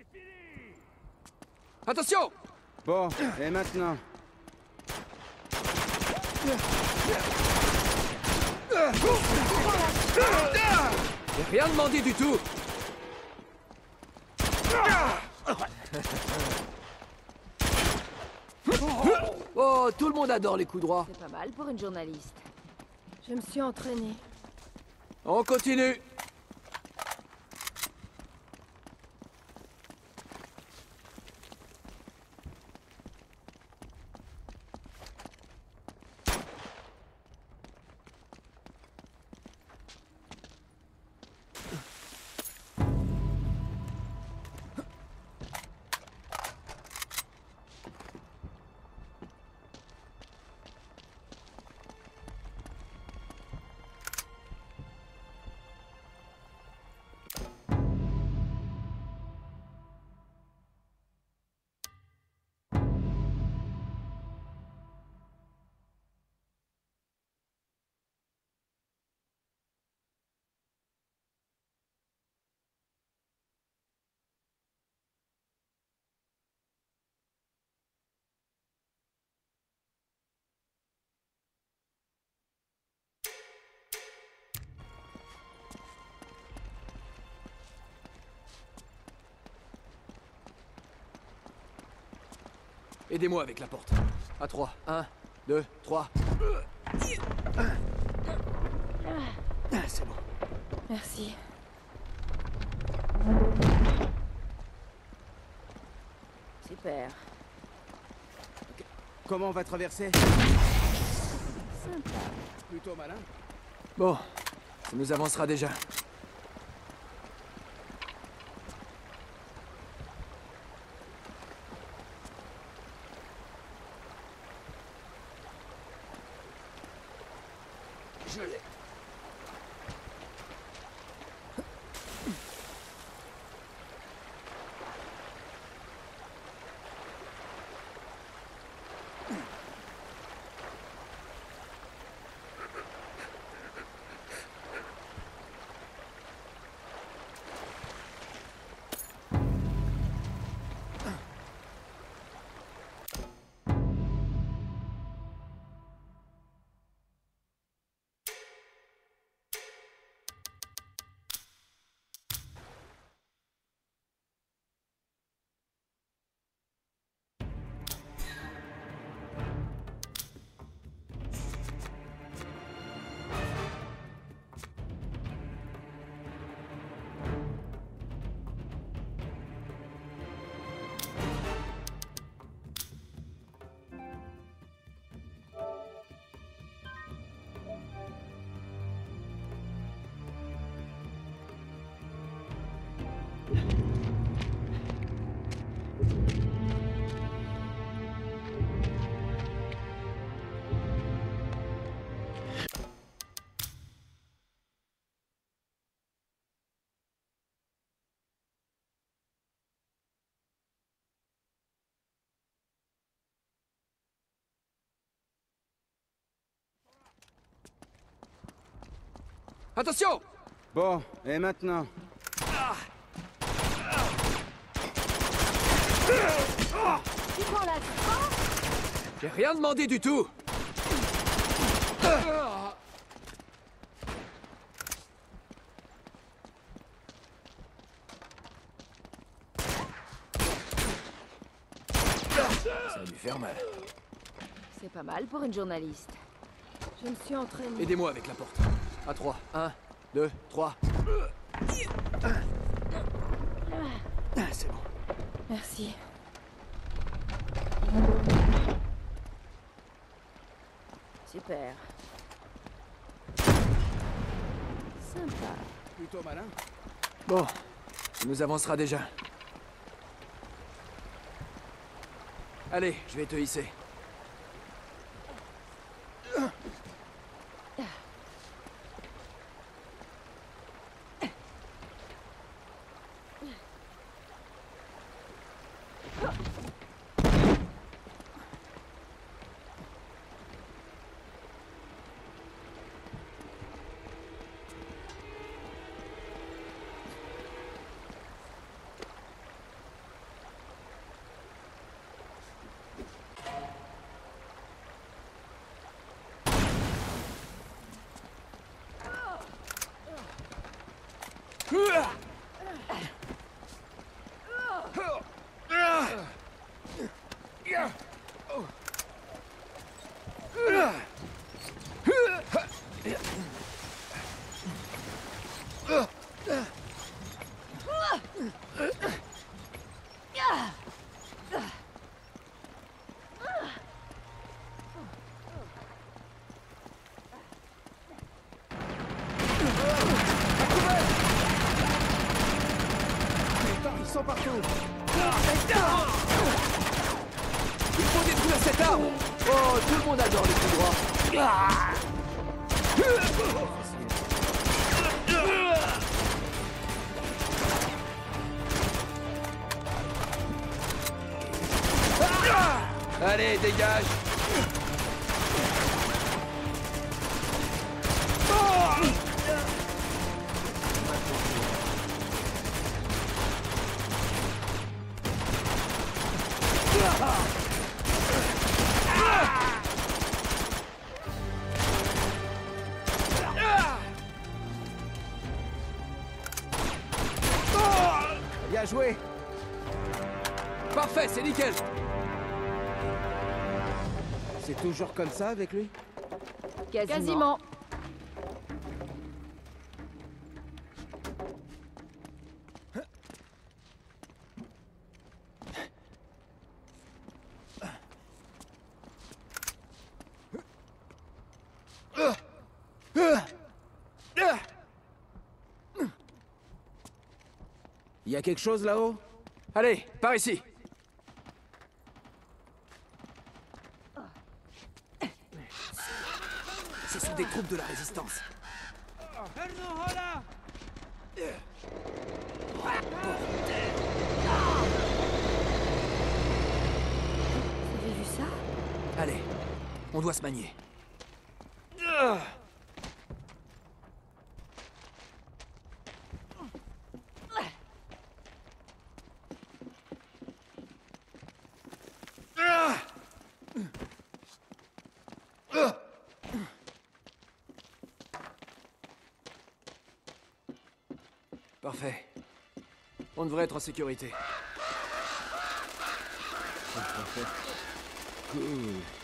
Attention! Bon, et maintenant? J'ai rien demandé du tout! Oh, tout le monde adore les coups droits. C'est pas mal pour une journaliste. Je me suis entraînée. On continue. Aidez-moi avec la porte. À 3. 1, 2, 3. C'est bon. Merci. Super. Comment on va traverser? Sympa. Plutôt malin. Bon, ça nous avancera déjà. Je l'ai. Attention! Bon, et maintenant? Tu prends la J'ai rien demandé du tout! Ça va lui faire mal. C'est pas mal pour une journaliste. Je me suis entraînée. Aidez-moi avec la porte. À 3. 1, 2, 3. C'est bon. Merci. Super. Sympa. Plutôt malin. Bon, ça nous avancera déjà. Allez, je vais te hisser. sont partout. Il faut détruire cet arbre. Oh, tout le monde adore les coups droits. Allez, dégage. Bien joué. Parfait, c'est nickel. C'est toujours comme ça avec lui? Quasiment. Il y a quelque chose là-haut? Allez, par ici. Ce sont des troupes de la résistance. Vous avez vu ça? Allez, on doit se manier. Parfait. On devrait être en sécurité. Cool.